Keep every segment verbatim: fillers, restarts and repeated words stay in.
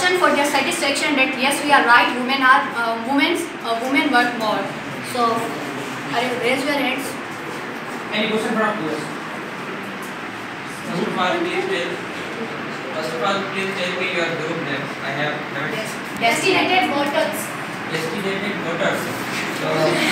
question for their satisfaction that yes, we are right. Women are uh, women's uh, women work more. So, are you raise your hands? Any question from us? First of all, please tell. First of all, please tell me your group names. I have never. Yes. Destinated voters. Destinated voters. So,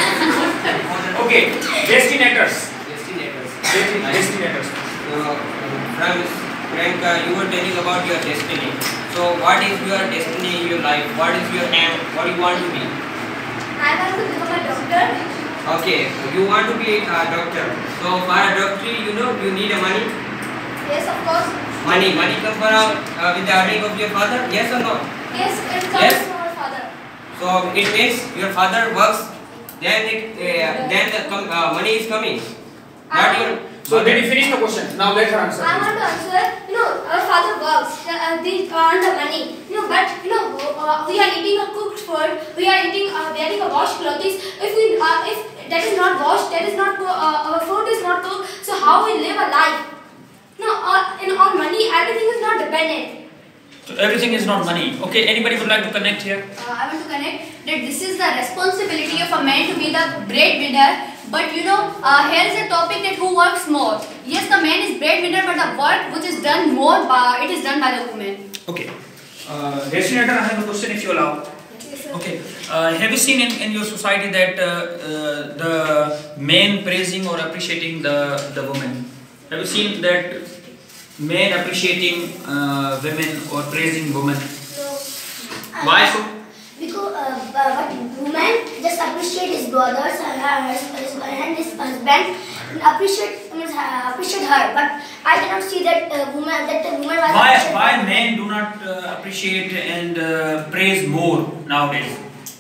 Okay, destinators. destinators. Destinators. So, from Priyanka, you were telling about your destiny. So, what is your destiny in your life? What is your aim? What do you want to be? I want to become a doctor. Okay, you want to be a doctor. So, for a doctor, you know, you need a money. Yes, of course. Money, money comes from uh, with the earning of your father. Yes or no? Yes, it comes Yes. from our father. So it means your father works, then it uh, then the com uh, money is coming. Not your. So did you finish the question? Now let her answer. I want to answer. You know, our father works. Uh, they earn the money. You know, but you know, uh, we are eating a cooked food. We are eating, uh, wearing a washed clothes. If we, uh, if that is not washed, that is not uh, our food is not cooked. So how we live a life? No, uh, in on money, everything is not dependent. So everything is not money. Okay, anybody would like to connect here? Uh, I want to connect that this is the responsibility of a man to be the breadwinner. But you know, uh, here is a topic that who works more. Yes, the man is breadwinner, but the work which is done more, by, it is done by the woman. Okay. Uh, Destinator, I have a question if you allow. Okay. Uh, have you seen in, in your society that uh, uh, the men praising or appreciating the, the woman? Have you seen that men appreciating uh, women or praising women? So, uh, Why so? Because uh, uh, but woman just appreciate his brothers and her, his, his, and his husband and appreciate means, uh, appreciate her. But I cannot see that uh, woman that the woman was. Why why men do not uh, appreciate and uh, praise more nowadays?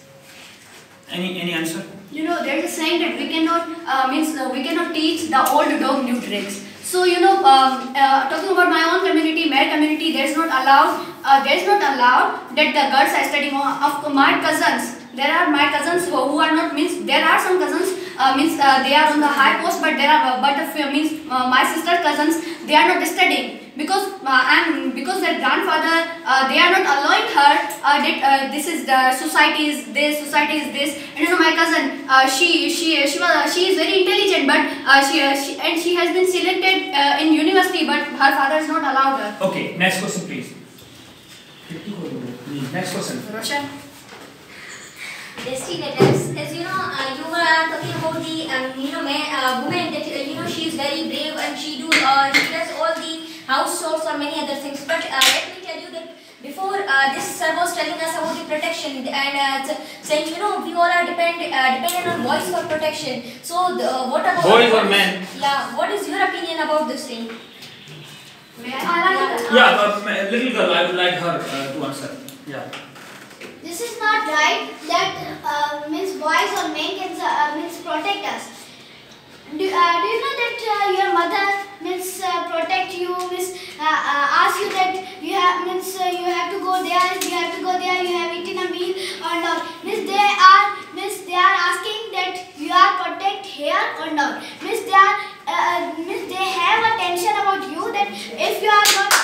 Any any answer? You know, there is a saying that we cannot uh, means uh, we cannot teach the old dog new tricks. So you know, um, uh, talking about my own community, male community, there is not allowed. Uh, there is not allowed that the girls are studying. Of my cousins, there are my cousins who, who are not means. There are some cousins uh, means uh, they are on the high post, but there are but the uh, means uh, my sister cousins they are not studying because uh, and because their grandfather uh, they are not allowing her uh, that uh, this is the society is this society is this. And you know, my cousin uh, she she she was uh, she is very intelligent, but uh, she, uh, she and she has been selected uh, in university, but her father has not allowed her. Okay, next question please. Next question. Roshan. Destinators, as you know, uh, you were talking about the um, you know man, uh, woman that uh, you know she is very brave and she do uh, she does all the house chores or many other things. But uh, let me tell you that before uh, this sir was telling us about the protection and uh, saying you know we all are depend uh, dependent on boys for protection. So the, uh, what about boys or men? Yeah, what is your opinion about this thing? Yeah. Yeah, uh, little girl, I would like her uh, to answer. Yeah. This is not right that uh, means boys or men can uh, means protect us. Do, uh, do you know that uh, your mother means uh, protect you, means uh, uh, ask you that you have means uh, you have to go there, you have to go there, you have eaten a meal or not. Means they are means they are asking that you are protect here or not. Means they are uh, means they have a tension about you that if you are not.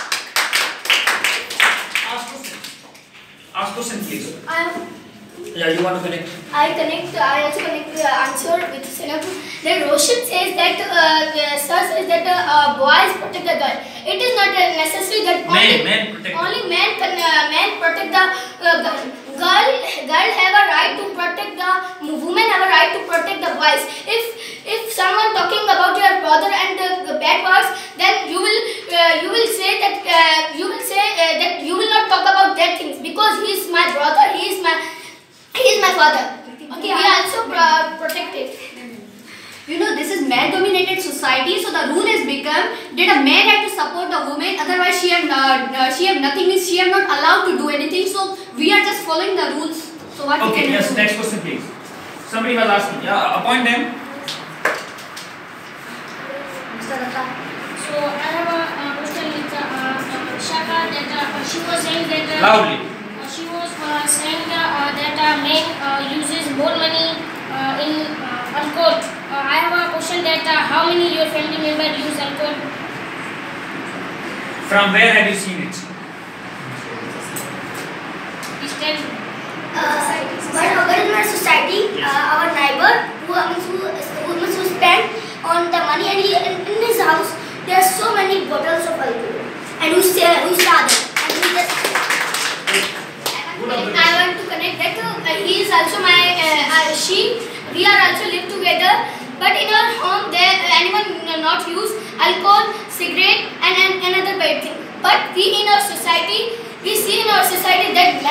Ask question. Ask question please. I Yeah, you want to connect? I connect. I also connect the answer with Senap. Then Roshan says that uh, the sir says that uh, boys protect the girl. It is not uh, necessary that only Men, men protect. only men can uh, men protect the uh, girl. Girl girl have a right to protect the women have a right to protect the boys. If if someone talking about your brother and the, the bad words, then you will uh, you will say that uh, you will say uh, that you will not talk about that things because he is my brother. He is my He is my father. Okay, he also uh, protected. You know, this is male-dominated society, so the rule has become that a man has to support the woman. Otherwise, she have uh, uh, she have nothing. Means she have not allowed to do anything. So we are just following the rules. So what? Okay. We can Yes. do? Next question, please. Somebody was asking. Yeah. Appoint them. Mister Lata. So I have a uh, question with uh, uh, Shaka that uh, she was saying that uh, Loudly. uh, she was uh, saying uh, that uh, men uh, uses more money uh, in uh, unquote. Uh, I have a question that uh, how many your family members use unquote? From where have you seen it? tell me. Uh, but but in our society, uh, our neighbor who uh, means who who, means who spend on the money, and he, in, in his house there are so many bottles of alcohol, and who say who saw them, and he just. I want to connect that uh, he is also my uh, uh, she. We are also live together, but in our home there anyone not use alcohol, cigarette, and, and another bad thing. But we in our society, we see in our society that